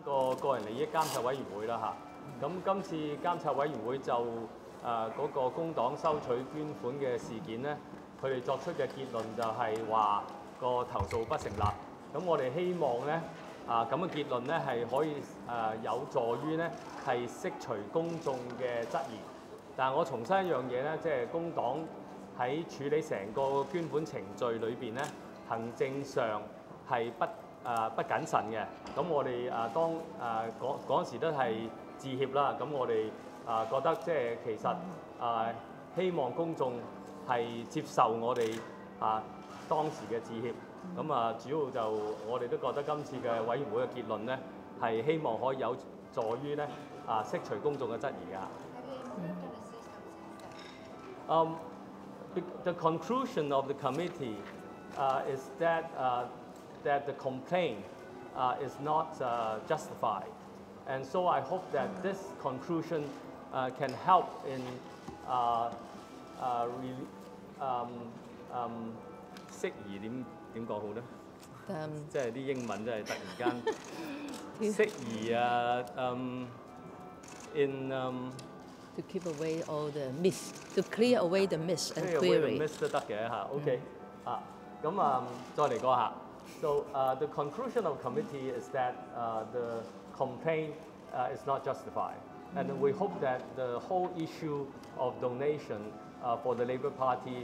個人利益監察委員會啦嚇，咁今次監察委員會就嗰個工黨收取捐款嘅事件咧，佢哋作出嘅結論就係話個投訴不成立。咁我哋希望咧咁嘅結論咧係可以有助於咧係釋除公眾嘅質疑。但係我重申一樣嘢咧，即係工黨喺處理成個捐款程序裏邊咧，行政上係不謹慎嘅，咁我哋當嗰陣時都係致歉啦。咁我哋覺得即係其實希望公眾係接受我哋當時嘅致歉。咁主要就我哋都覺得今次嘅委員會嘅結論咧，係希望可以有助於咧釋除公眾嘅質疑㗎。The conclusion of the committee is that the complaint is not justified. And so I hope that this conclusion can help in 釋疑點講好咧？即係啲英文真係突然間釋疑in to keep away all the myths, to clear away the myths and query. myths 都得嘅嚇，OK 咁再嚟過下。So the conclusion of the committee is that the complaint is not justified, and we hope that the whole issue of donation for the Labour Party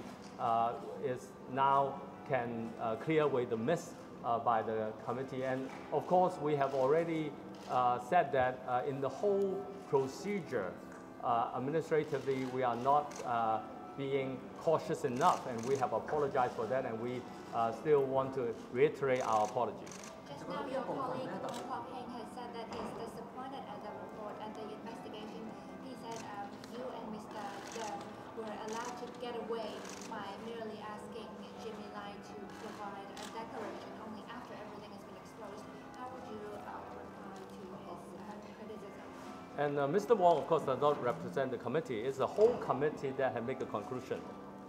is now can clear away the myths by the committee. And of course, we have already said that in the whole procedure, administratively, we are not being cautious enough, and we have apologized for that, and we still want to reiterate our apology. Just now, your colleague Wong Kwok Heng has said that he's disappointed at the report and the investigation. He said you and Mr. Deng were allowed to get away by merely asking Jimmy Lai to provide a declaration only after everything has been exposed. How would you reply to his criticism? And Mr. Wong, of course, does not represent the committee. It's the whole committee that had made the conclusion.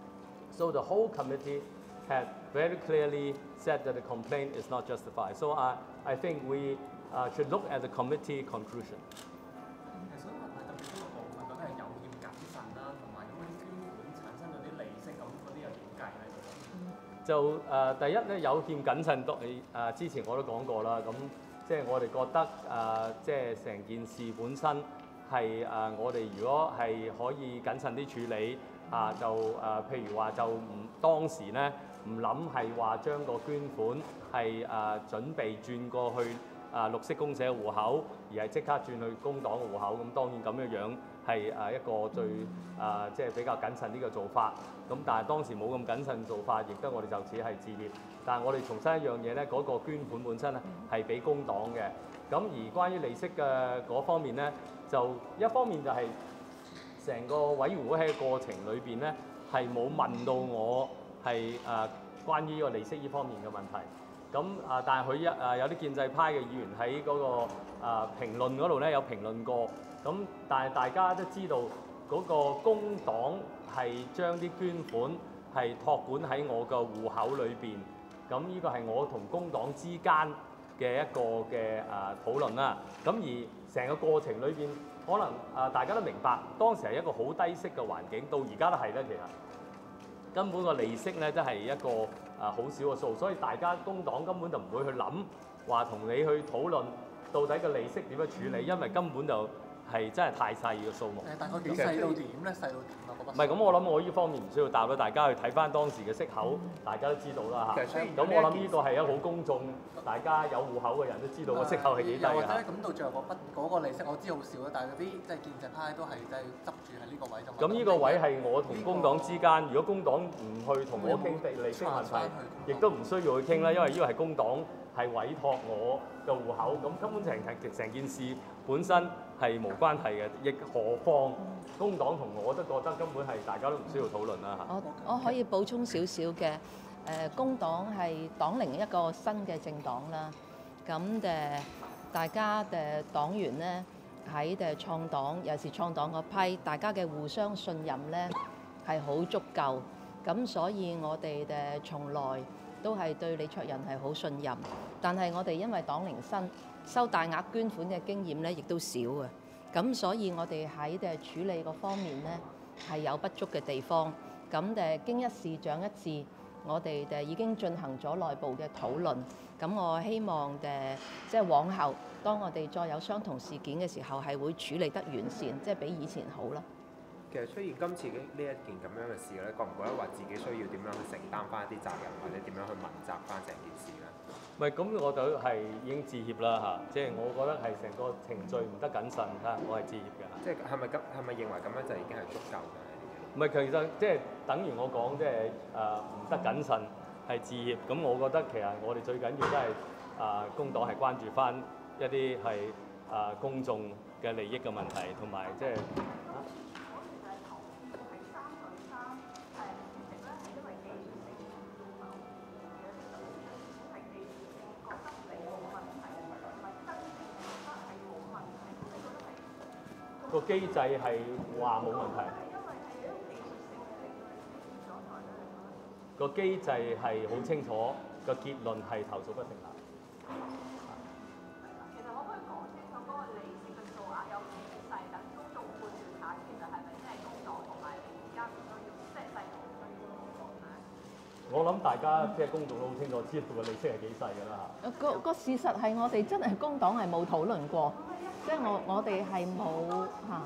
So the whole committee had very clearly said that the complaint is not justified. So I think we should look at the committee conclusion. 想問下特別嗰個部分究竟係有欠謹慎啦，同埋咁啲捐款產生嗰啲利息咁嗰啲又點計咧？ 就第一咧有欠謹慎，之前我都講過啦。咁即係我哋覺得即係成件事本身係我哋如果係可以謹慎啲處理就譬如話就當時咧唔諗係話將個捐款係準備轉過去綠色公社嘅戶口，而係即刻轉去工黨嘅戶口。咁當然咁樣係一個最即係比較謹慎啲嘅做法。咁但係當時冇咁謹慎做法，亦都我哋就此係致歉。但係我哋重申一樣嘢咧，嗰個捐款本身咧係俾工黨嘅。咁而關於利息嘅嗰方面咧，就一方面就係成個委員會喺個過程裏邊咧係冇問到我係關於呢個利息呢方面嘅問題。咁但係佢有啲建制派嘅議員喺嗰個評論嗰度咧有評論過。咁但係大家都知道嗰個工黨係將啲捐款係託管喺我個戶口裏邊。咁呢個係我同工黨之間嘅一個嘅討論啦。咁而成個過程裏邊，可能大家都明白，當時係一個好低息嘅環境，到而家都係咧。其實根本個利息咧都係一個好少嘅數，所以大家工黨根本就唔會去諗話同你去討論到底個利息點樣處理，因為根本就係真係太細嘅數目。 大概幾細到點咧？細到點啊？ 唔係咁，我諗我呢方面唔需要答啦。大家去睇翻當時嘅息口，大家都知道啦嚇。咁我諗呢個係一個好公眾，大家有戶口嘅人都知道個息口係幾低嘅。 或者咁到最後嗰個利息，我知好少啦，但係嗰啲即係建制派都係即係執住喺呢個位就。 咁呢個位係我同工黨之間，如果工黨唔去同我傾利息問題，亦都唔需要去傾啦，因為呢個係工黨係委託我嘅戶口，咁根本成件事本身係無關係嘅，亦何況工黨同我都覺得根本係大家都唔需要討論啦嚇。 我可以補充少少嘅，工黨係黨齡一個新嘅政黨啦，咁大家黨員咧喺創黨，尤其是創黨嗰批，大家嘅互相信任咧係好足夠，咁所以我哋從來都係對李卓人係好信任。但係我哋因為黨齡新，收大額捐款嘅經驗咧，亦都少嘅。咁所以我哋喺處理嗰方面咧係有不足嘅地方。咁經一事長一智，我哋已經進行咗內部嘅討論。咁我希望即係往後，當我哋再有相同事件嘅時候，係會處理得完善，即係比以前好啦。 其實出現今次呢一件咁樣嘅事咧，覺唔覺得話自己需要點樣去承擔翻一啲責任，或者點樣去問責翻成件事咧？ 唔係，咁我就係已經致歉啦嚇，即係我覺得係成個程序唔得謹慎嚇，我係致歉嘅。 即係係咪認為咁樣就已經係足夠嘅？ 唔係，其實即係等於我講，即係唔得謹慎係致歉。咁我覺得其實我哋最緊要都係工黨係關注翻一啲係公眾嘅利益嘅問題，同埋即係。個機制係話冇問題，個機制係好清楚，個結論係投訴不成立。 其實可唔可以講清楚嗰個利息嘅數額有幾細，等公眾判斷下，其實係咪真係公黨同埋你而家唔需要即係細到唔需要講咧？ 我諗大家即係公眾都好清楚，知道個利息係幾細㗎啦嚇。 個事實係我哋真係工黨係冇討論過，即係我哋係冇嚇。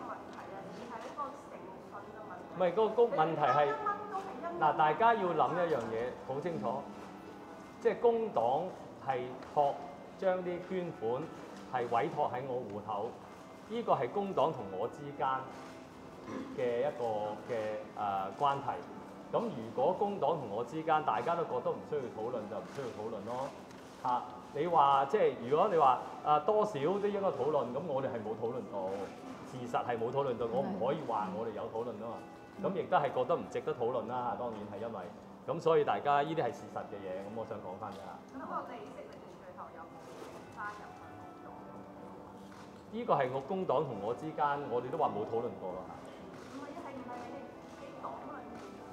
唔係個問題係嗱，大家要諗一樣嘢好清楚，即係工黨係將啲捐款係委託喺我戶口，呢個係工黨同我之間嘅一個嘅關係。咁如果工黨同我之間大家都覺得唔需要討論，就唔需要討論咯嚇。你話即係如果你話多少都應該討論，咁我哋係冇討論到，事實係冇討論到，我唔可以話我哋有討論啊嘛。咁亦都係覺得唔值得討論啦，當然係因為咁，所以大家呢啲係事實嘅嘢，咁我想講翻㗎。 咁個利息你哋最後有冇加入去工黨？ 呢個係我工黨同我之間，我哋都話冇討論過咯嚇。 唔係你哋喺黨裏面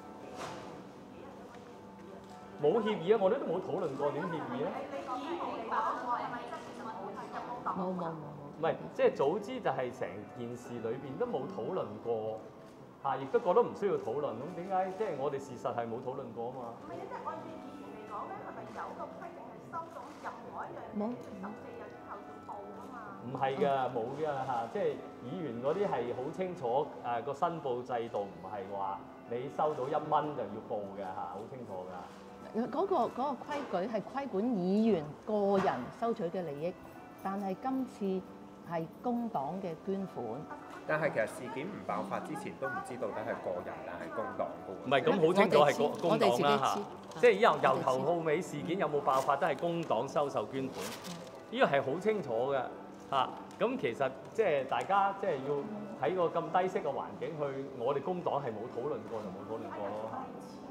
冇協議啊！我哋都冇討論過點協議啊？ 你講議員嚟講，我係咪真係其實冇係入工黨？ 冇。 唔係，即係早知就係成件事裏邊都冇討論過。嚇！亦都覺得唔需要討論，咁點解即係我哋事實係冇討論過啊嘛？ 唔係，即係按照議員嚟講咧，係咪有個規定係收到任何一樣嘢，要14日之後要報啊嘛？ 唔係㗎，冇㗎嚇，即係議員嗰啲係好清楚個申報制度，唔係話你收到1蚊就要報嘅嚇，好清楚㗎。 嗰個規矩係規管議員個人收取嘅利益，但係今次係工黨嘅捐款。 但係其實事件唔爆發之前都唔知道，係個人定係工黨嘅喎。 唔係咁好清楚係工黨啦嚇，即係由頭到尾事件有冇爆發都係工黨收受捐款，呢個係好清楚嘅嚇。咁其實即係大家即係要喺個咁低息嘅環境去，我哋工黨係冇討論過就冇討論過咯嚇。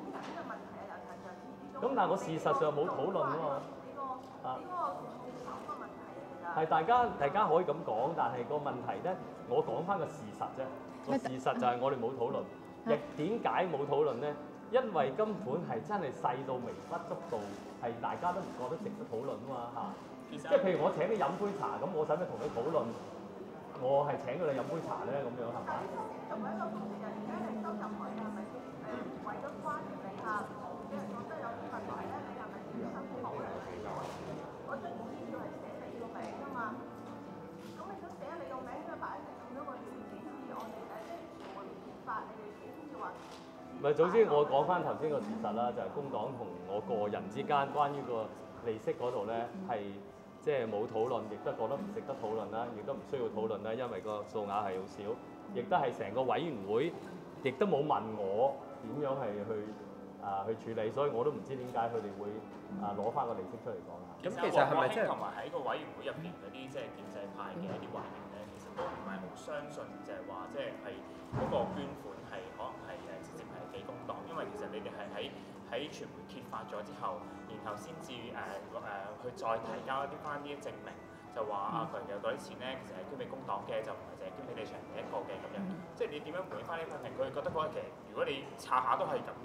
咁但係我事實上冇討論啊嘛。係大家可以咁講，但係個問題咧，我講翻個事實啫。個事實就係我哋冇討論，亦點解冇討論咧？因為根本係真係細到微不足道，係大家都唔覺得值得討論啊嘛嚇。即係譬如我請你飲杯茶，咁我使唔使同你討論？我係請咗你飲杯茶咧，咁樣係咪？ 作為一個公職人，而家係收入佢係咪先？為咗關注你下，俾人覺得有啲問題咧，你係咪要申報咧？我張支票係寫你個名㗎嘛，咁你想寫你個名，即係擺喺咁多個事件，先至我哋即係傳媒揭發你哋先至話。 唔係，總之我講翻頭先個事實啦，就係工黨同我個人之間關於個利息嗰度咧係即係冇討論，亦都覺得唔值得討論啦，亦都唔需要討論啦，因為個數額係好少，亦都係成個委員會亦都冇問我點樣係去處理，所以我都唔知點解佢哋會攞翻個利息出嚟講啊。 咁其實係咪即係同埋喺個委員會入邊嗰啲即係建制派嘅一啲委員咧，其實都唔係好相信就係話即係嗰個捐款係可能係直接係俾工黨，因為其實你哋係喺傳媒揭發咗之後，然後先至去再提交一啲翻啲證明，就話佢有嗰啲錢咧，其實係捐俾工黨嘅，就唔係淨係捐俾你場嘅一個嘅咁樣。即係你點樣回應翻呢個問題？佢覺得嗰日其實如果你查下都係咁嘅，咁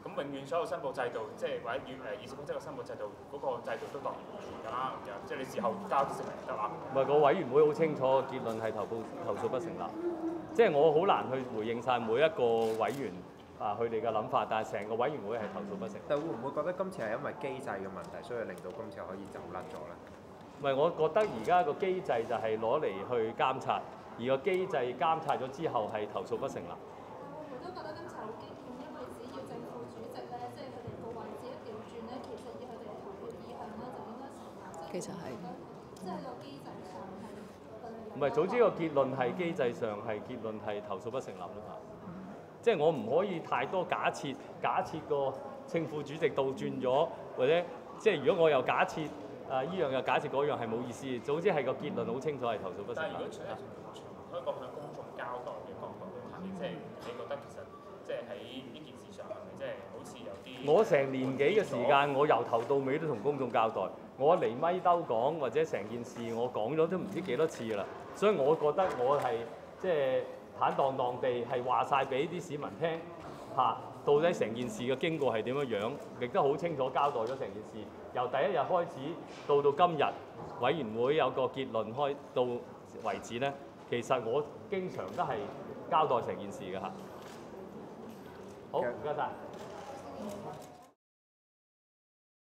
咁永遠所有申報制度，即係或者議事規則嘅申報制度嗰個制度都當然唔存㗎啦，咁樣即係你事後交啲證明就得啦。 唔係個委員會好清楚結論係投訴不成立，即係我好難去回應晒每一個委員佢哋嘅諗法，但係成個委員會係投訴不成立。 但會唔會覺得今次係因為機制嘅問題，所以令到今次可以走甩咗咧？ 唔係，我覺得而家個機制就係攞嚟去監察，而個機制監察咗之後係投訴不成立。 我都覺得今次好基建，因為只要正副主席咧，即係佢哋個位置一調轉咧，其實以佢哋嘅投票意向咧，就應該成立。 其實係即係個機制上係唔係，早知個結論係機制上係結論係投訴不成立啦嘛。即係我唔可以太多假設個正副主席倒轉咗，或者即係如果我又假設依樣又假設嗰樣係冇意思。總之係個結論好清楚係投訴不成立。 但係如果從一個向公眾交代嘅角度去睇，即係你覺得其實即係喺呢件事上係咪即係好似有啲？ 我成年幾嘅時間，我由頭到尾都同公眾交代，我嚟咪兜講或者成件事我講咗都唔知幾多次啦，所以我覺得我係即係坦蕩蕩地係話晒俾啲市民聽嚇，到底成件事嘅經過係點樣樣，亦都好清楚交代咗成件事。由第一日開始到今日，委員會有個結論開到為止咧，其實我經常都係交代成件事嘅嚇。好，唔該晒。